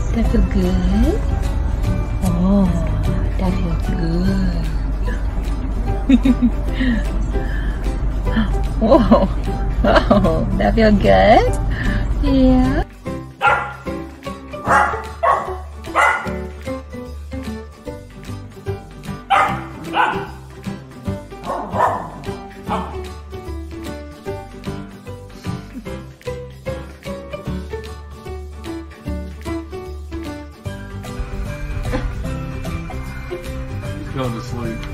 That feel good? Oh, that feel good. Whoa. Oh, that feel good? Yeah. Going to sleep.